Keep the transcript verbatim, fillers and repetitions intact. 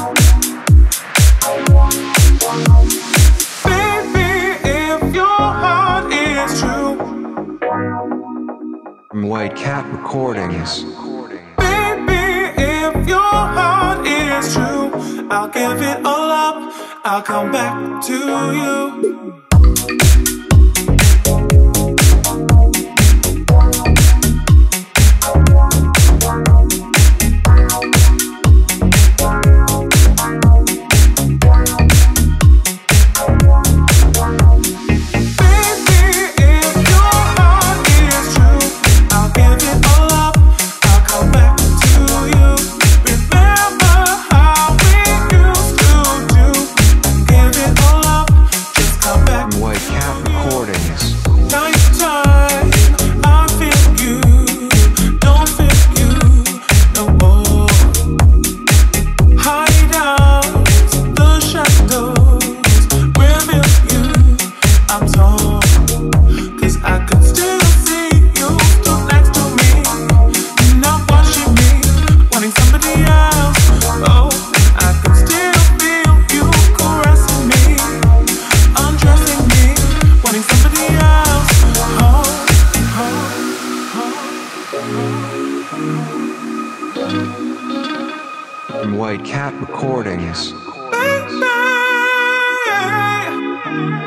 White Cat Recordings. Baby, if your heart is true, I'll give it all up, I'll come back to you. White Cat Recordings. Baby,